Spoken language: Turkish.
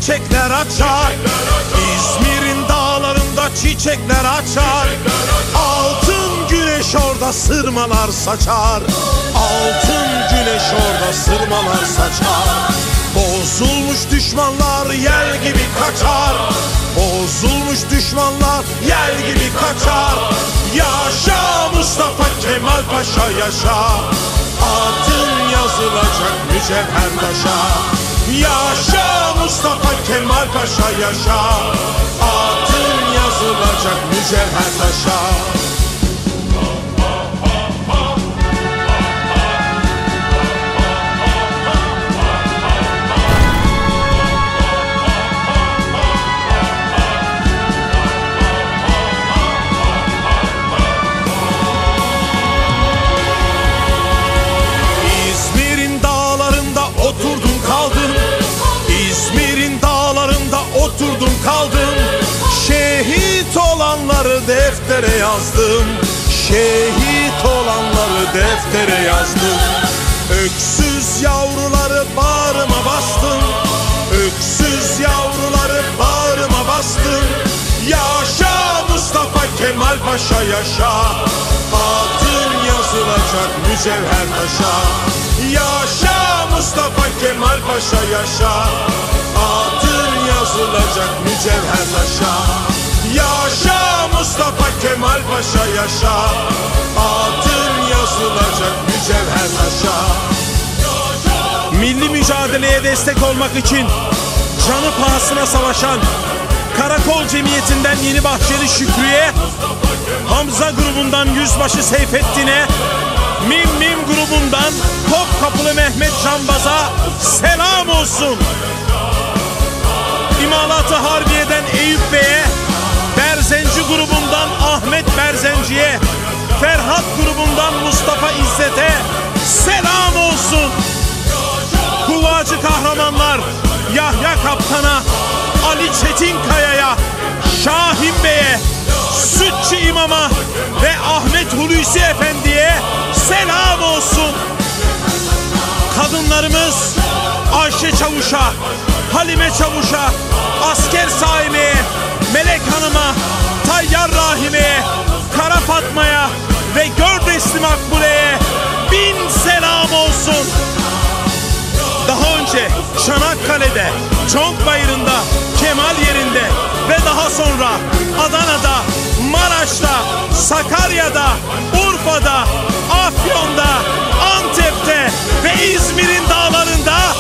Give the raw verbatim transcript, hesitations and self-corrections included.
çiçekler açar. İzmir'in dağlarında çiçekler açar. Altın güneş orada sırmalar saçar. Altın güneş orada sırmalar saçar. Bozulmuş düşmanlar yel gibi kaçar. Bozulmuş düşmanlar yel gibi kaçar. Yaşa Mustafa Kemal Paşa yaşa. Adın yazılacak mücevher taşa. Yaşa Mustafa Kemal Paşa yaşa. Adın yazılacak mücevher taşa. Oturdum kaldım. Şehit olanları deftere yazdım. Şehit olanları deftere yazdım. Öksüz yavruları bağrıma bastım. Öksüz yavruları bağrıma bastım. Yaşa Mustafa Kemal Paşa yaşa. Adın yazılacak mücevher taşa. Yaşa Mustafa Kemal Paşa yaşa. Adın yazılacak mücevher taşa. Yaşa Mustafa Kemal Paşa yaşa. Adın yazılacak mücevher taşa. Milli mücadeleye destek olmak için canı pahasına savaşan Karakol Cemiyeti'nden Yeni Bahçeli Şükrü'ye, Hamza grubundan Yüzbaşı Seyfettin'e, Mim Mim grubundan Topkapılı Mehmet Canbaz'a selam olsun. İmalat-ı Harbiye'den Eyüp Bey'e, Berzenci grubundan Ahmet Berzenci'ye, Ferhat grubundan Mustafa İzzet'e selam olsun. Kuvacı kahramanlar Yahya Kaptan'a, Ali Çetinkaya'ya, Şahin Bey'e, Sütçü İmam'a ve Ahmet Hulusi Efendi'ye selam olsun. Kadınlarımız Ayşe Çavuş'a, Halime Çavuş'a, Asker Saime'ye, Melek Hanım'a, Tayyar Rahime'ye, Kara Fatma'ya ve Gördesli Makbule'ye bin selam olsun. Daha önce Çanakkale'de, Çonkbayırı'nda, Kemal yerinde ve daha sonra Adana'da, Maraş'ta, Sakarya'da, Urfa'da, Afyon'da, Antep'te ve İzmir'in dağlarında